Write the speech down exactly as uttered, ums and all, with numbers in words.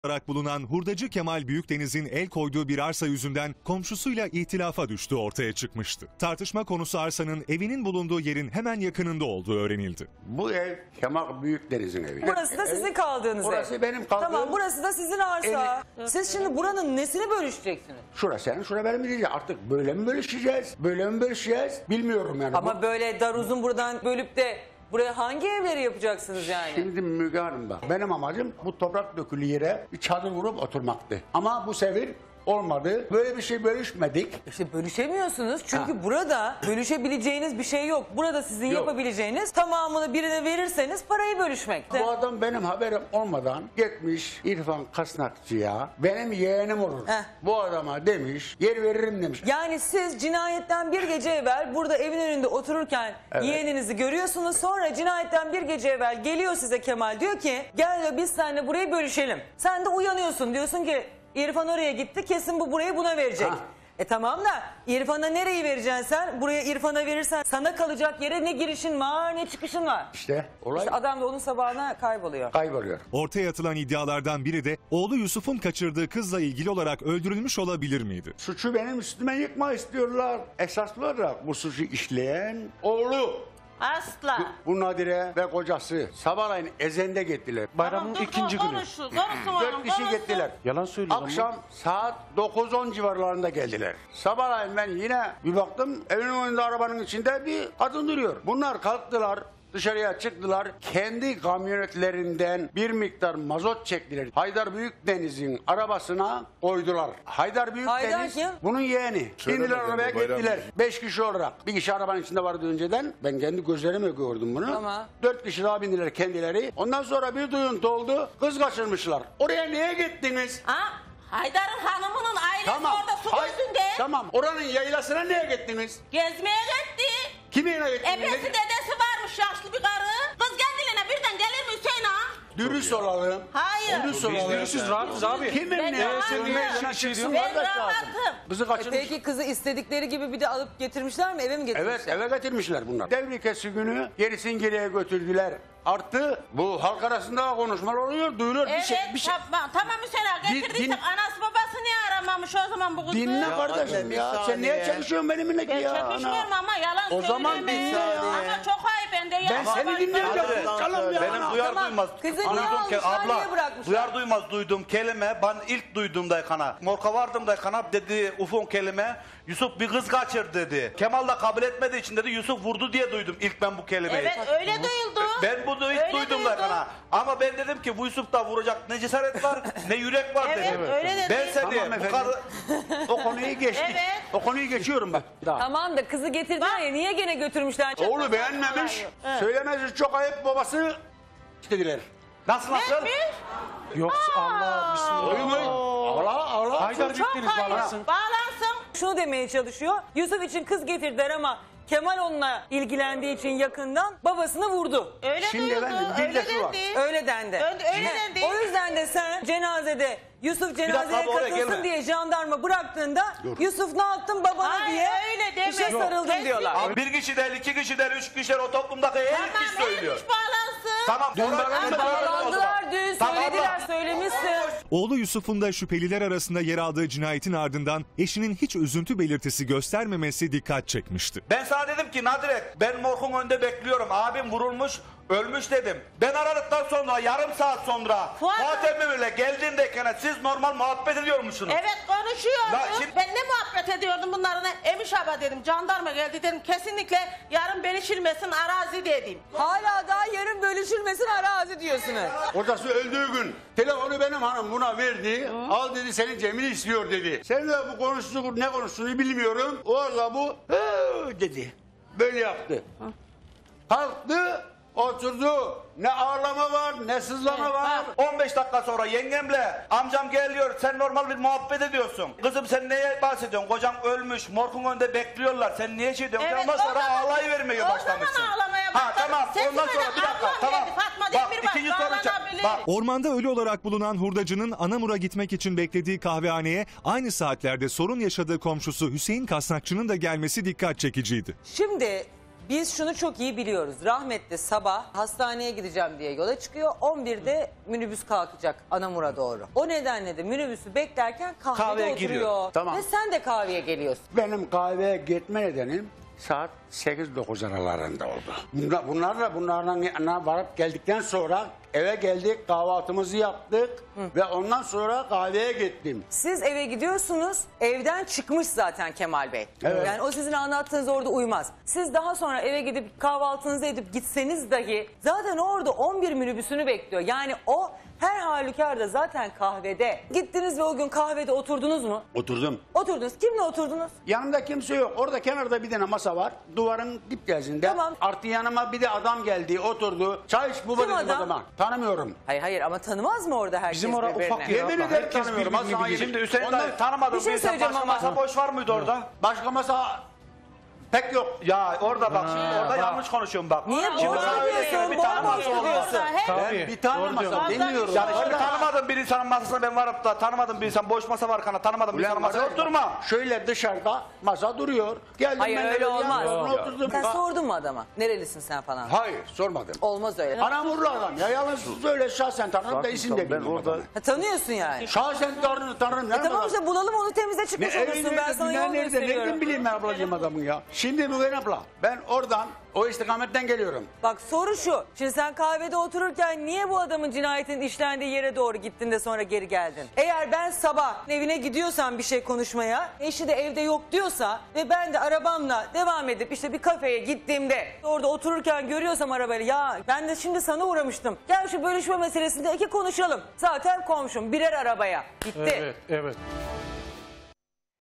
olarak bulunan hurdacı Kemal Büyükdeniz'in el koyduğu bir arsa yüzünden komşusuyla ihtilafa düştüğü ortaya çıkmıştı. Tartışma konusu arsanın evinin bulunduğu yerin hemen yakınında olduğu öğrenildi. Bu ev Kemal Büyükdeniz'in evi. Burası da sizin kaldığınız ev. Burası benim kaldığım. Tamam, burası da sizin arsa. Siz şimdi buranın nesini bölüşeceksiniz? Şura senin, şura benim diyeceğiz. Artık böyle mi bölüşeceğiz? Böyle mi bölüşeceğiz? Bilmiyorum yani. Ama Bu... böyle dar uzun buradan bölüp de buraya hangi evleri yapacaksınız yani? Şimdi Müge Hanım bak. Benim amacım bu toprak dökülü yere bir çadır vurup oturmaktı. Ama bu sefer olmadı. Böyle bir şey bölüşmedik. İşte bölüşemiyorsunuz çünkü Ha. burada bölüşebileceğiniz bir şey yok. Burada sizin Yok. yapabileceğiniz tamamını birine verirseniz parayı bölüşmek. Bu adam benim haberim olmadan gitmiş İrfan Kasnakçı'ya benim yeğenim olur. Heh. Bu adama demiş yer veririm demiş. Yani siz cinayetten bir gece evvel burada evin önünde otururken Evet. yeğeninizi görüyorsunuz. Sonra cinayetten bir gece evvel geliyor size Kemal, diyor ki gel diyor, biz seninle burayı bölüşelim. Sen de uyanıyorsun, diyorsun ki İrfan oraya gitti, kesin bu burayı buna verecek. Ha. E tamam da İrfan'a nereyi vereceksin sen? Buraya İrfan'a verirsen sana kalacak yere ne girişin var ne çıkışın var. İşte olay İşte adam da onun sabahına kayboluyor. kayboluyor. Ortaya atılan iddialardan biri de oğlu Yusuf'un kaçırdığı kızla ilgili olarak öldürülmüş olabilir miydi? Suçu benim üstüme yıkma istiyorlar. Esaslı olarak bu suçu işleyen oğlu. Asla. Bu Nadire ve kocası sabahleyin ezende gittiler. Bayramın Tamam, dur, ikinci dur, günü. Konuşsun, konuşsun Dört oğlum, kişi konuşsun. gittiler. Yalan söylüyor ama. Akşam saat dokuz on civarlarında geldiler. Sabahleyin ben yine bir baktım evin önünde arabanın içinde bir kadın duruyor. Bunlar kalktılar. Dışarıya çıktılar. Kendi kamyonetlerinden bir miktar mazot çektiler. Haydar Büyükdeniz'in arabasına koydular. Haydar Büyükdeniz Haydar kim? bunun yeğeni. İndiler arabaya Bayram gittiler. Bey. Beş kişi olarak. Bir kişi arabanın içinde vardı önceden. Ben kendi gözlerimle gördüm bunu. Tamam. Dört kişi daha bindiler kendileri. Ondan sonra bir duyuntu oldu. Kız kaçırmışlar. Oraya niye gittiniz? Ha? Haydar'ın hanımının ailesi orada su Hay- gözünde. Tamam. Oranın yaylasına niye gittiniz? Gezmeye gitti. Kiminle gittiniz? Ebesi dedesi varmış yaşlı bir karı. Kız kendiliğine birden gelir mi Hüseyin ağa? Dürüst olalım. Hayır. Dürüst Biz olalım. dürüstsüz rahatız abi. Kimin Ben ne? rahatım. Senin ne işin çıksın Ben kardeş lazım. rahatım. Kızı E kaçırmış. peki kızı istedikleri gibi bir de alıp getirmişler mi, eve mi getirmişler? Evet eve getirmişler bunlar. Devrikesi günü gerisin geriye götürdüler. Artı bu halk arasında konuşmalar oluyor, duyuluyor. Evet bir şey, bir şey. tamam, tamam Hüseyin ağa Din- getirdiysek din- anası babası niye aramamış o zaman bu kızı? Dinle kardeşim anne, bir ya. Sen saniye. niye çekişiyorsun benimle ki Ben ya? çekişmiyorum ana? ama yalan O zaman söyleme. dinle ya. Ama çok ayıp ben de Ben yalan seni söyleme. dinleyeceğim. Çalım ya. Benim ana. duyar Tamam, duymaz. kızı niye duydum almışlar, abla, niye bırakmışlar? duyar duymaz duyduğum kelime, ben ilk duyduğumda kana. Morka vardım da kana dedi ufun kelime. Yusuf bir kız kaçır dedi. Kemal da kabul etmediği için dedi Yusuf vurdu diye duydum ilk ben bu kelimeyi. Evet öyle duyuldu. Ben bunu ilk Öyle duydum da duydum. kana. Ama ben dedim ki bu Yusuf'ta vuracak ne cesaret var ne yürek var Evet, dedim. öyle dedi. Ben seni Tamam bu efendim. karı... O konuyu geçtik. Evet. O konuyu geçiyorum bak. Daha. Tamam da kızı getirdiler ya, niye gene götürmüşler? Oğlu beğenmemiş. Söylemesi çok ayıp, babası istediler. Nasıl nasıl? Yok Allah bismillah. Oyun oyun. Ağla ağla. Haydar Çok Büyükdeniz ayıp. bağlansın. Bağlansın. Şunu demeye çalışıyor. Yusuf için kız getirdiler ama Kemal onunla ilgilendiği için yakından babasını vurdu. Öyle Şimdi duyuldu. efendim, bir Öyle lafı var. dendi. Öyle dendi. Öyle- öyle He, dendi. O yüzden de sen cenazede Yusuf cenazeye dakika, oraya katılsın gelme. diye jandarma bıraktığında Yusuf ne yaptın babana Hayır, diye öyle deme. işe Yok. sarıldın Kesin. diyorlar. Abi bir kişi değil, iki kişi değil, üç kişi değil o toplumdaki her Tamam kişi söylüyor. neymiş bağlansın. Tamam. Dün sonra- bağlandı, Bağlandılar dün, Tamam, söylediler, abla. söylemişsin. Oğlu Yusuf'un da şüpheliler arasında yer aldığı cinayetin ardından eşinin hiç üzüntü belirtisi göstermemesi dikkat çekmişti. Ben sana dedim ki Nadire ben morgun önünde bekliyorum. Abim vurulmuş, ölmüş dedim. Ben aradıktan sonra yarım saat sonra Fuat- Fuat Emre'yle geldiğindeyken siz normal muhabbet ediyormuşsunuz. Evet konuşuyordum. La şimdi- Ben ne muhabbet ediyordum bunlarla? Emiş abla dedim, jandarma geldi dedim. Kesinlikle yarın bölüşülmesin arazi dedim. Hala daha yarın bölüşülmesin arazi diyorsunuz. Kocası öldüğü gün telefonu benim hanım buna verdi. Al dedi senin Cemil istiyor dedi. Sen de bu konuştuğu ne konuştuğunu bilmiyorum. O arada bu "Hı" dedi. Böyle yaptı. Kalktı oturdu. Ne ağlama var ne sızlama var. on beş dakika sonra yengemle amcam geliyor sen normal bir muhabbet ediyorsun. Kızım sen neye bahsediyorsun? Kocam ölmüş morgun önünde bekliyorlar. Sen niye şey diyorsun? Evet, Ondan o sonra zaman- ağlayıvermeye o başlamışsın. zaman ağlamaya Ha başladım. tamam Sesime ondan sonra de bir dakika ablam tamam. dedi, Fatma Bak Demirbaş ikinci soru ça- bağlanabilir. Bak Ormanda ölü olarak bulunan hurdacının Anamur'a gitmek için beklediği kahvehaneye aynı saatlerde sorun yaşadığı komşusu Hüseyin Kasnakçı'nın da gelmesi dikkat çekiciydi. Şimdi Biz şunu çok iyi biliyoruz. Rahmetli sabah hastaneye gideceğim diye yola çıkıyor. on birde minibüs kalkacak Anamur'a doğru. O nedenle de minibüsü beklerken kahvede Kahveye oturuyor. giriyor. Tamam. Ve sen de kahveye geliyorsun. Benim kahveye gitme nedenim saat sekiz dokuz aralarında oldu. Bunlar, bunlarla bunlardan yanına varıp geldikten sonra eve geldik, kahvaltımızı yaptık ve ondan sonra kahveye gittim. Siz eve gidiyorsunuz, evden çıkmış zaten Kemal Bey. Evet. Yani o sizin anlattığınız orada uymaz. Siz daha sonra eve gidip kahvaltınızı edip gitseniz dahi zaten orada on bir minibüsünü bekliyor. Yani o her halükarda zaten kahvede. Gittiniz ve o gün kahvede oturdunuz mu? Oturdum. Oturdunuz. Kimle oturdunuz? Yanımda kimse yok. Orada kenarda bir tane masa var. Duvarın dip gezinde. Tamam. Artı yanıma bir de adam geldi, oturdu. Çay iç baba Kim dedim adam? adama. Tanımıyorum. Hayır hayır ama tanımaz mı orada herkes Bizim orada birbirine? ufak yer. Yemin abla, ederim herkes tanımıyorum. birbirini Asla bilir. hayır. Şimdi Hüseyin Ondan- dayı tanımadığın Bir şey bir insan söyleyeceğim başka ama. masa boş var mıydı orada? Başka masa pek yok. Ya orada bak şimdi orada yanlış konuşuyorum bak. Niye Şimdi boş sana öyle diyorsun? bir Boş tanımazsın diyorsun. olmaz. Tabii, Ben bir tane doğru masa diyorsun. bilmiyorum. Yani şimdi Orada- tanımadığın bir insanın masasına ben varıp da tanımadığım bir insan boş masa var kana tanımadığım bir Ulan insanın masaya masa- oturma. Şöyle dışarıda masa duruyor. Geldim Hayır ben de öyle böyle olmaz. yanlarına oturdum. Sen Ha- sordun mu adama? Nerelisin sen falan? Hayır sormadım. Olmaz öyle. Anamurlu adam ya yalan söyle şahsen tanırım da isim de bilmiyorum adamı. Ha, tanıyorsun yani. Şahsen tanırım tanırım. E tamam işte bulalım onu temize çıkmış olursun. Ben sana yol nerede, nereden gösteriyorum. bileyim ben ablacığım adamın ya. Şimdi Mügen abla ben oradan o istikametten geliyorum. Bak soru şu. Şimdi sen kahvede otururken niye bu adamın cinayetin işlendiği yere doğru gittin de sonra geri geldin? Eğer ben sabah evine gidiyorsam bir şey konuşmaya, eşi de evde yok diyorsa ve ben de arabamla devam edip işte bir kafeye gittiğimde orada otururken görüyorsam arabayla ya ben de şimdi sana uğramıştım. Gel şu bölüşme meselesinde iki konuşalım. Zaten komşum birer arabaya. Gitti. Evet, evet.